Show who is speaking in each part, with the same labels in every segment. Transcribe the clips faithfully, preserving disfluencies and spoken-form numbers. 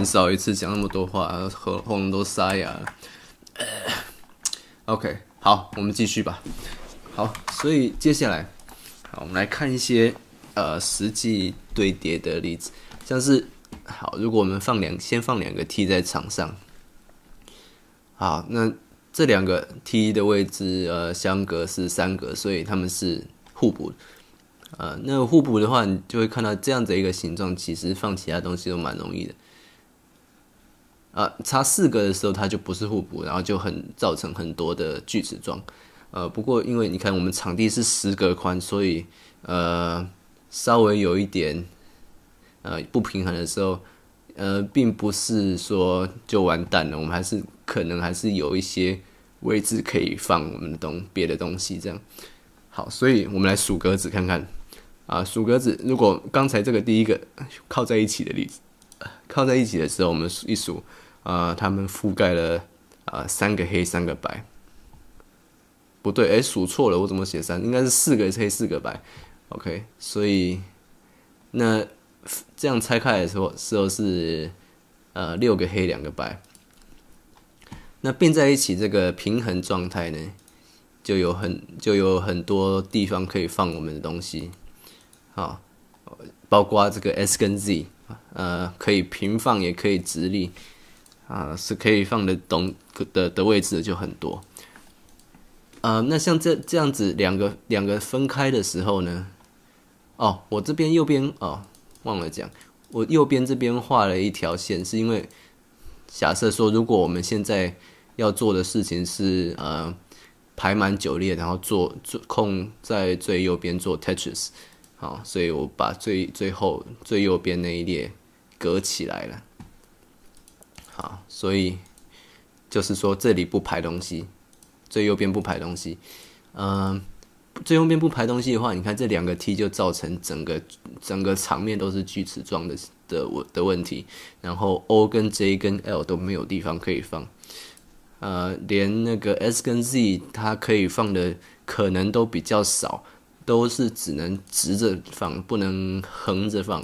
Speaker 1: 少一次讲那么多话，喉喉咙都沙哑了。呃、OK， 好，我们继续吧。好，所以接下来，好，我们来看一些呃实际对叠的例子，像是好，如果我们放两先放两个 T 在场上，好，那这两个 T 的位置呃相隔是三格，所以它们是互补。呃，那互补的话，你就会看到这样子一个形状，其实放其他东西都蛮容易的。啊、呃，差四个的时候，它就不是互补，然后就很造成很多的锯齿状。呃，不过因为你看我们场地是十格宽，所以呃稍微有一点呃不平衡的时候，呃，并不是说就完蛋了，我们还是可能还是有一些位置可以放我们的东别的东西这样。好，所以我们来数格子看看。啊，数格子，如果刚才这个第一个靠在一起的例子，靠在一起的时候，我们一数，呃，它们覆盖了啊三个黑，三个白。不对，哎，数错了，我怎么写三？应该是四个黑，四个白。OK， 所以那这样拆开来的时候，时候是呃六个黑，两个白。那并在一起这个平衡状态呢，就有很就有很多地方可以放我们的东西。好，包括这个 S 跟 Z， 呃，可以平放也可以直立，啊、呃，是可以放的东的的位置就很多。呃，那像这这样子两个两个分开的时候呢，哦，我这边右边哦忘了讲，我右边这边画了一条线，是因为假设说，如果我们现在要做的事情是呃排满九列，然后做做空在最右边做 Tetris。好，所以我把最最后最右边那一列隔起来了。好，所以就是说这里不排东西，最右边不排东西。嗯、呃，最右边不排东西的话，你看这两个 T 就造成整个整个场面都是锯齿状的的的问题，然后 O 跟 J 跟 L 都没有地方可以放。呃，连那个 S 跟 Z 它可以放的可能都比较少。都是只能直着放，不能横着放。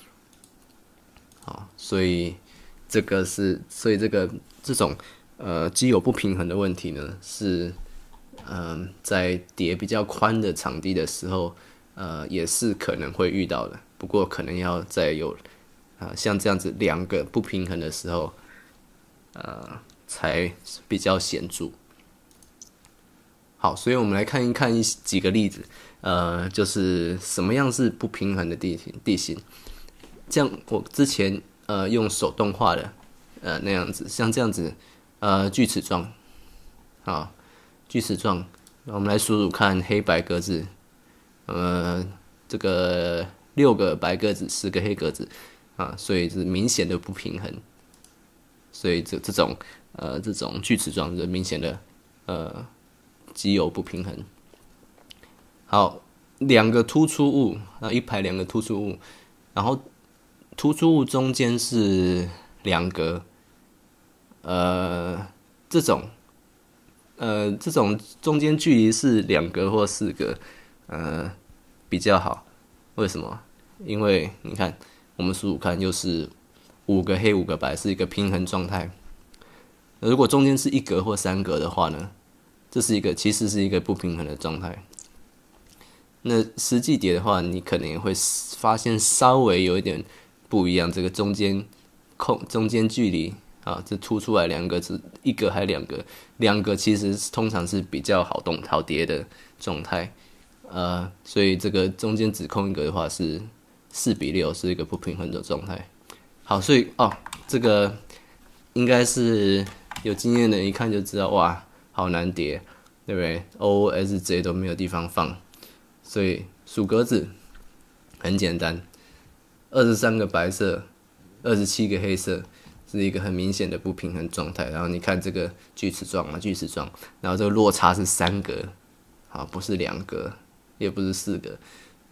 Speaker 1: 好，所以这个是，所以这个这种呃基友不平衡的问题呢，是嗯、呃、在叠比较宽的场地的时候，呃也是可能会遇到的。不过可能要在有啊、呃、像这样子两个不平衡的时候，呃才比较显著。好，所以我们来看一看一几个例子。呃，就是什么样是不平衡的地形地形？像我之前呃用手动画的呃那样子，像这样子呃锯齿状，好，锯齿状，我们来数数看黑白格子，呃这个六个白格子，十个黑格子啊，所以是明显的不平衡，所以这这种呃这种锯齿状是明显的呃基友不平衡。好，两个突出物，啊，一排两个突出物，然后突出物中间是两格，呃，这种，呃，这种中间距离是两格或四格，呃，比较好。为什么？因为你看，我们数数看，又是五个黑五个白，是一个平衡状态。如果中间是一格或三格的话呢，这是一个其实是一个不平衡的状态。那实际叠的话，你可能也会发现稍微有一点不一样。这个中间空中间距离啊，这凸出来两个是一个还两个，两个其实通常是比较好动好叠的状态。呃，所以这个中间只空一格的话是四比六，是一个不平衡的状态。好，所以哦，这个应该是有经验的人一看就知道，哇，好难叠，对不对 ？O S J 都没有地方放。所以数格子很简单，二十三个白色，二十七个黑色，是一个很明显的不平衡状态。然后你看这个锯齿状啊，锯齿状，然后这个落差是三格，好，不是两格，也不是四格。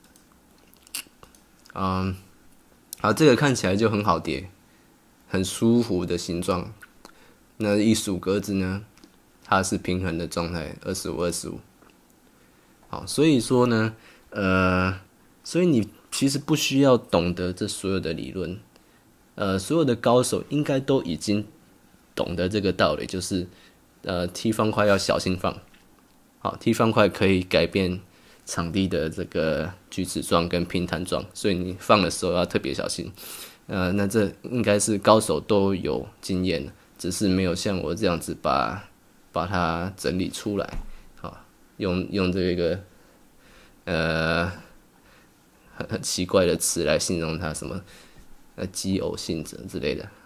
Speaker 1: 嗯，好，这个看起来就很好叠，很舒服的形状。那一数格子呢，它是平衡的状态，二十五，二十五。好，所以说呢，呃，所以你其实不需要懂得这所有的理论， 呃，所有的高手应该都已经懂得这个道理，就是呃踢方块要小心放。好，踢方块可以改变场地的这个锯齿状跟平弹状，所以你放的时候要特别小心。呃，那这应该是高手都有经验，只是没有像我这样子把把它整理出来。好，用用这个呃很很奇怪的词来形容它，什么呃奇偶性质之类的。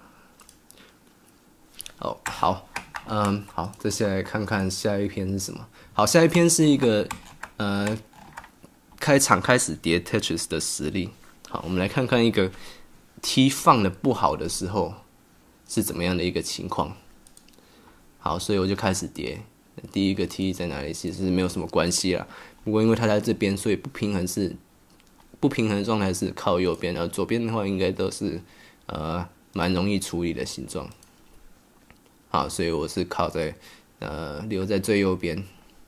Speaker 1: 哦，好，嗯，好，接下来看看下一篇是什么。好，下一篇是一个呃开场开始叠 Tetris 的实例。好，我们来看看一个T 放的不好的时候是怎么样的一个情况。好，所以我就开始叠。第一个 T 在哪里其实没有什么关系啦，不过因为它在这边，所以不平衡是不平衡的状态是靠右边，而左边的话应该都是呃蛮容易处理的形状。好，所以我是靠在呃留在最右边。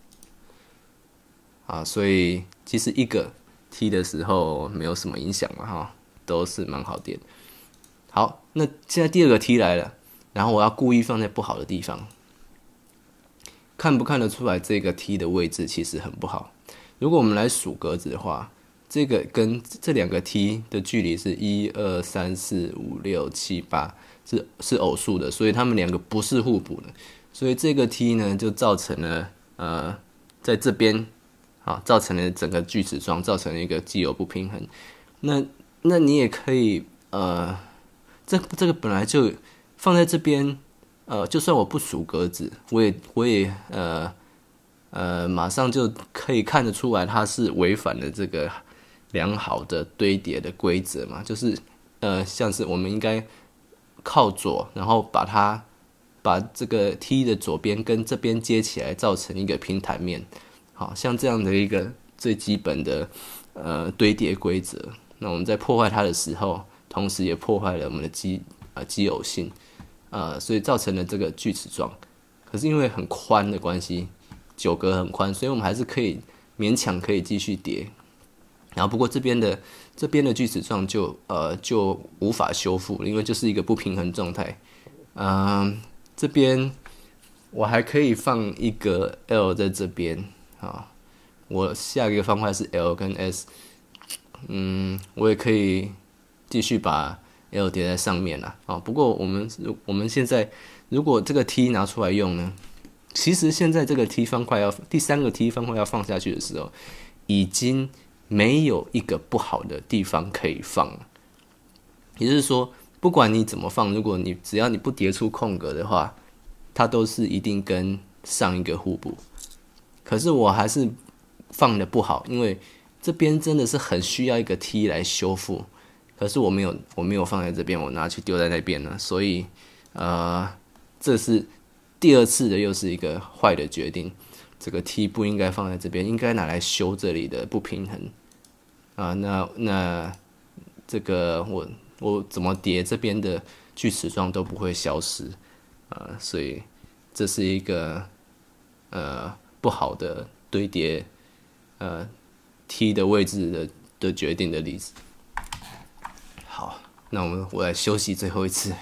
Speaker 1: 啊，所以其实一个 T 的时候没有什么影响嘛，哈，都是蛮好叠的。好，那现在第二个 T 来了，然后我要故意放在不好的地方，看不看得出来这个 T 的位置其实很不好？如果我们来数格子的话，这个跟这两个 T 的距离是一二三四五六七八，是是偶数的，所以它们两个不是互补的，所以这个 T 呢就造成了呃在这边。好，造成了整个锯齿状，造成了一个既有不平衡。那那你也可以，呃，这这个本来就放在这边，呃，就算我不数格子，我也我也呃呃，马上就可以看得出来，它是违反了这个良好的堆叠的规则嘛。就是呃，像是我们应该靠左，然后把它把这个 T 的左边跟这边接起来，造成一个平弹面。好像这样的一个最基本的呃堆叠规则，那我们在破坏它的时候，同时也破坏了我们的奇呃奇偶性，呃，所以造成了这个锯齿状。可是因为很宽的关系，九格很宽，所以我们还是可以勉强可以继续叠。然后不过这边的这边的锯齿状就呃就无法修复，因为就是一个不平衡状态。嗯、呃，这边我还可以放一个 L 在这边。啊，我下一个方块是 L 跟 S， 嗯，我也可以继续把 L 叠在上面啦。啊，不过我们我们现在如果这个 T 拿出来用呢，其实现在这个 T 方块要第三个 T 方块要放下去的时候，已经没有一个不好的地方可以放了。也就是说，不管你怎么放，如果你只要你不叠出空格的话，它都是一定跟上一个互补。可是我还是放的不好，因为这边真的是很需要一个 T 来修复。可是我没有，我没有放在这边，我拿去丢在那边了。所以，呃，这是第二次的，又是一个坏的决定。这个 T 不应该放在这边，应该拿来修这里的不平衡。啊、呃，那那这个我我怎么叠这边的锯齿状都不会消失啊、呃，所以这是一个呃。不好的堆叠，呃 ，T 的位置的的决定的例子。好，那我们我来休息最后一次。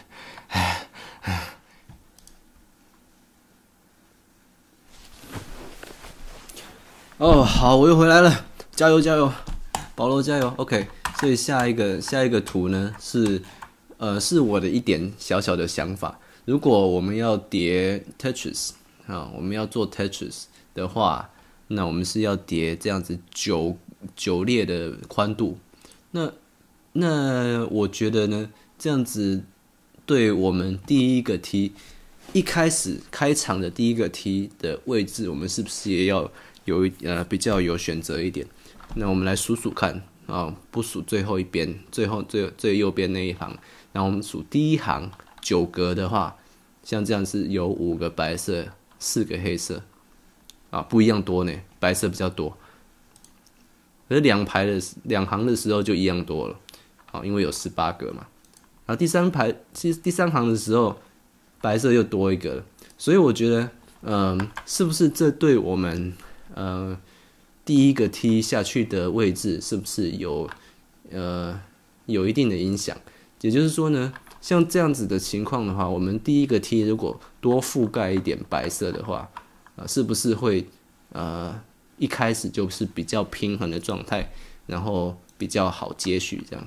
Speaker 1: 哦，好，我又回来了，加油加油，保罗加油。OK， 所以下一个下一个图呢是呃是我的一点小小的想法。如果我们要叠 Tetris 啊，我们要做 Tetris。的话，那我们是要叠这样子九九列的宽度。那那我觉得呢，这样子对我们第一个 T 一开始开场的第一个 T 的位置，我们是不是也要有呃比较有选择一点？那我们来数数看啊，不数最后一边，最后最最右边那一行，然后我们数第一行九格的话，像这样是有五个白色，四个黑色。啊，不一样多呢，白色比较多。可是两排的两行的时候就一样多了，啊，因为有十八个嘛。然后第三排，其实第三行的时候，白色又多一个了。所以我觉得，嗯、呃，是不是这对我们呃第一个 T 下去的位置，是不是有呃有一定的影响？ 也就是说呢，像这样子的情况的话，我们第一个 T 如果多覆盖一点白色的话，呃，是不是会呃一开始就是比较平衡的状态，然后比较好接续这样？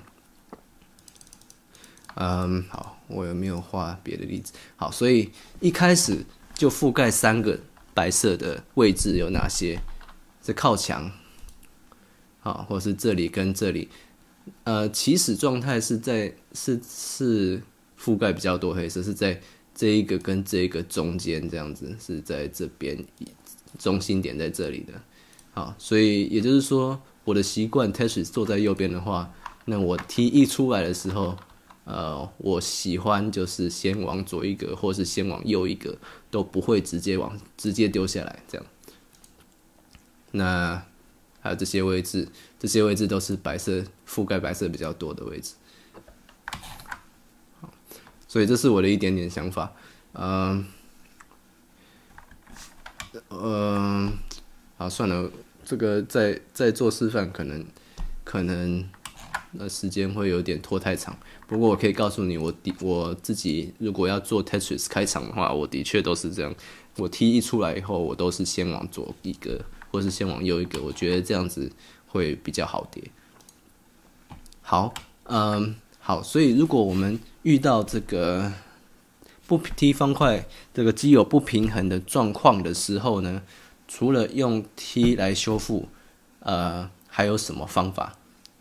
Speaker 1: 嗯，好，我有没有画别的例子？好，所以一开始就覆盖三个白色的位置有哪些？是靠墙，好，或是这里跟这里。呃，起始状态是在是是覆盖比较多黑色，是在这一个跟这一个中间这样子，是在这边中心点在这里的。好，所以也就是说，我的习惯 Tetris 坐在右边的话，那我 T 一出来的时候，呃，我喜欢就是先往左一格，或是先往右一格，都不会直接往直接丢下来这样。那还有这些位置，这些位置都是白色覆盖白色比较多的位置。所以这是我的一点点想法。嗯、呃，嗯、呃，好，算了，这个再再做示范，可能可能那时间会有点拖太长。不过我可以告诉你，我的我自己如果要做 Tetris 开场的话，我的确都是这样。我 T 一出来以后，我都是先往左一个，或是先往右一个，我觉得这样子会比较好叠。好，嗯，好，所以如果我们遇到这个不 T 方块这个基友不平衡的状况的时候呢，除了用 T 来修复，呃，还有什么方法？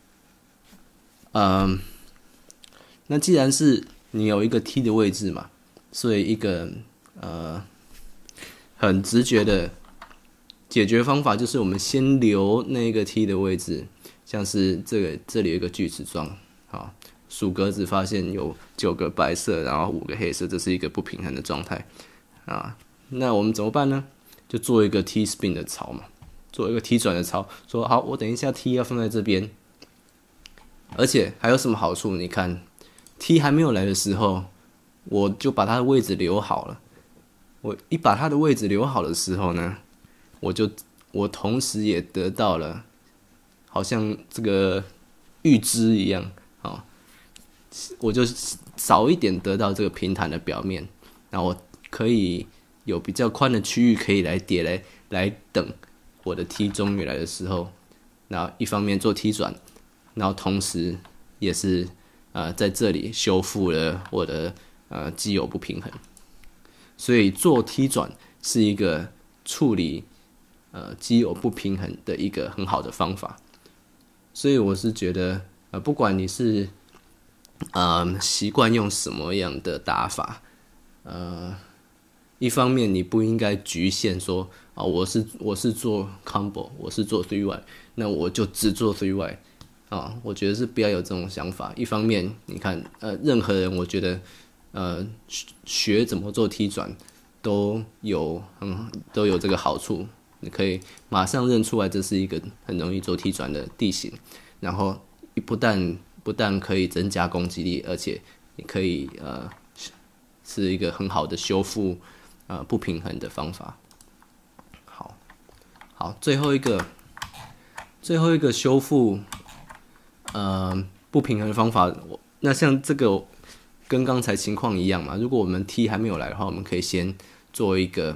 Speaker 1: 嗯，那既然是你有一个 T 的位置嘛，所以一个呃很直觉的解决方法就是我们先留那个 T 的位置，像是这个这里有一个锯齿状，好，数格子发现有九个白色，然后五个黑色，这是一个不平衡的状态啊。那我们怎么办呢？就做一个 T spin 的槽嘛，做一个 T 转的槽，说好，我等一下 T 要放在这边。而且还有什么好处？你看 T 还没有来的时候，我就把它的位置留好了。我一把它的位置留好的时候呢，我就我同时也得到了，好像这个预知一样，好，我就早一点得到这个平坦的表面，然后我可以有比较宽的区域可以来叠来来等我的 T 终于来的时候，然后一方面做 T 转。然后同时也是呃在这里修复了我的呃基友不平衡，所以做 T 转是一个处理呃基友不平衡的一个很好的方法。所以我是觉得呃不管你是呃习惯用什么样的打法，呃一方面你不应该局限说啊、哦、我是我是做 combo， 我是做 three Y， 那我就只做 three Y。啊，我觉得是不要有这种想法。一方面，你看，呃，任何人，我觉得，呃，学怎么做 T 转，都有嗯，都有这个好处。你可以马上认出来，这是一个很容易做 T 转的地形。然后，不但不但可以增加攻击力，而且你可以呃，是一个很好的修复呃不平衡的方法。好，好，最后一个，最后一个修复。呃，不平衡的方法，那像这个跟刚才情况一样嘛。如果我们 T 还没有来的话，我们可以先做一个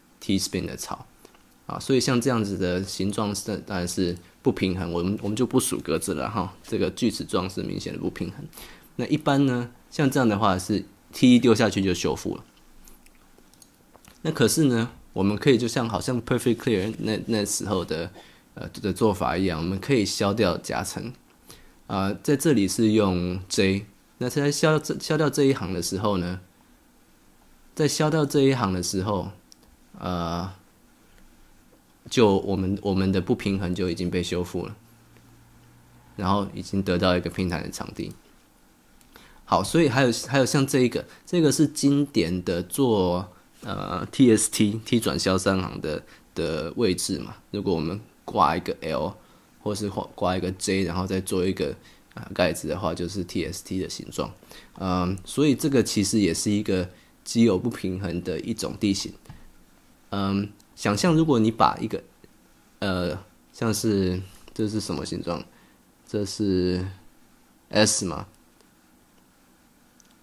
Speaker 1: T spin 的槽啊。所以像这样子的形状是当然是不平衡，我们我们就不数格子了哈。这个锯齿状是明显的不平衡。那一般呢，像这样的话是 T 丢下去就修复了。那可是呢，我们可以就像好像 Perfect Clear 那那时候的呃的做法一样，我们可以消掉夹层。啊、呃，在这里是用 J， 那在消消掉这一行的时候呢，在消掉这一行的时候，呃，就我们我们的不平衡就已经被修复了，然后已经得到一个平坦的场地。好，所以还有还有像这一个，这个是经典的做呃 T S T T 转消三行的的位置嘛。如果我们挂一个 L。或是挂一个 J， 然后再做一个啊盖子的话，就是 T S T 的形状。嗯，所以这个其实也是一个基友不平衡的一种地形。嗯，想象如果你把一个呃，像是这是什么形状？这是 S 嘛？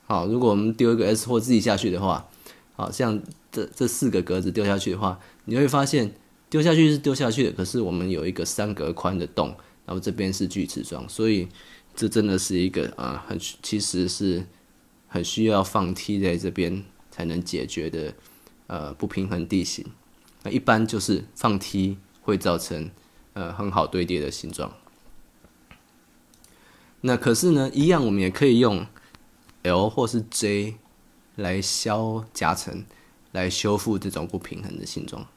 Speaker 1: 好，如果我们丢一个 S 或 Z 下去的话，好，像这这四个格子丢下去的话，你会发现丢下去是丢下去的，可是我们有一个三格宽的洞，然后这边是锯齿状，所以这真的是一个啊、呃，很其实是很需要放 T 在这边才能解决的呃不平衡地形。那一般就是放 T 会造成呃很好堆叠的形状。那可是呢，一样我们也可以用 L 或是 J 来消夹层，来修复这种不平衡的形状。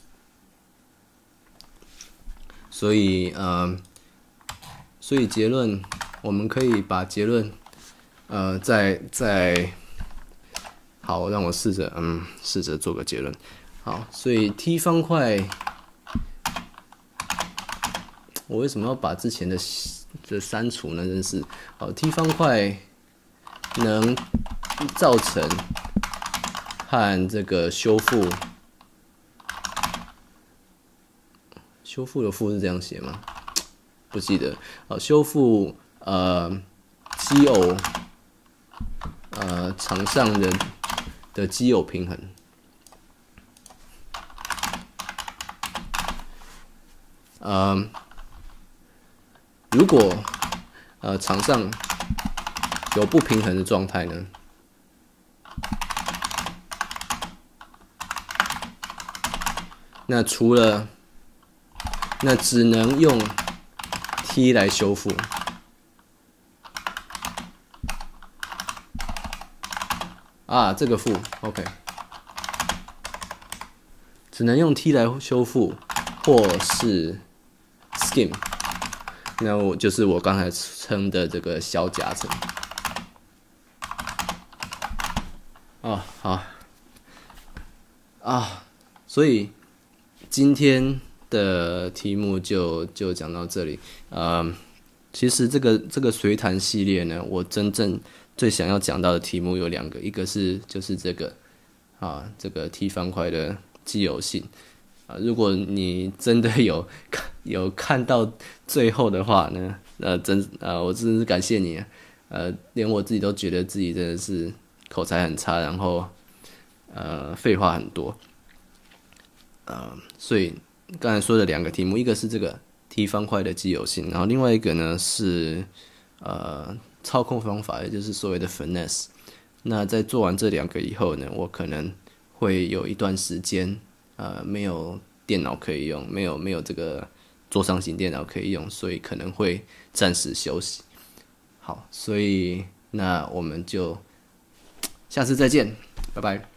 Speaker 1: 所以呃，所以结论，我们可以把结论，呃，再再好，让我试着嗯，试着做个结论。好，所以 T 方块，我为什么要把之前的这删除呢？真是，好 ，T 方块能造成和这个修复，修复的复是这样写吗？不记得。好，修复呃基偶呃场上的的基偶平衡。呃，如果呃场上有不平衡的状态呢，那除了那只能用 T 来修复。啊，这个负 OK， 只能用 T 来修复，或是 skim， 那我就是我刚才称的这个小夹层。哦，好啊，所以今天的题目就就讲到这里。呃，其实这个这个随谈系列呢，我真正最想要讲到的题目有两个，一个是就是这个啊，这个 T 方块的奇有性啊。如果你真的有有看到最后的话呢，呃，真呃，我真是感谢你啊，呃，连我自己都觉得自己真的是口才很差，然后呃，废话很多。呃，所以刚才说的两个题目，一个是这个 T 方块的奇有性，然后另外一个呢是呃操控方法，也就是所谓的 finesse。那在做完这两个以后呢，我可能会有一段时间呃没有电脑可以用，没有没有这个桌上型电脑可以用，所以可能会暂时休息。好，所以那我们就下次再见，拜拜。